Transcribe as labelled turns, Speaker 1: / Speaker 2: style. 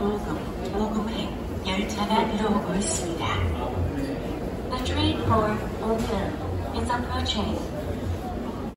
Speaker 1: 오금행 열차가 들어오고 있습니다. The train for Ogum is approaching.